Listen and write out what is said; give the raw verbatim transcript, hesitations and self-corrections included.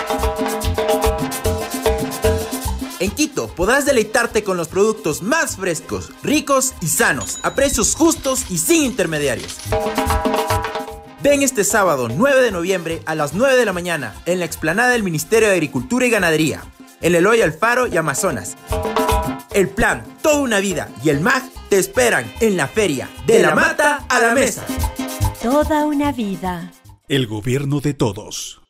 En Quito podrás deleitarte con los productos más frescos, ricos y sanos, a precios justos y sin intermediarios. Ven este sábado nueve de noviembre a las nueve de la mañana en la explanada del Ministerio de Agricultura y Ganadería, en Eloy Alfaro y Amazonas. El Plan, Toda una Vida y el M A G te esperan en la feria De la Mata a la Mesa. Toda una vida. El gobierno de todos.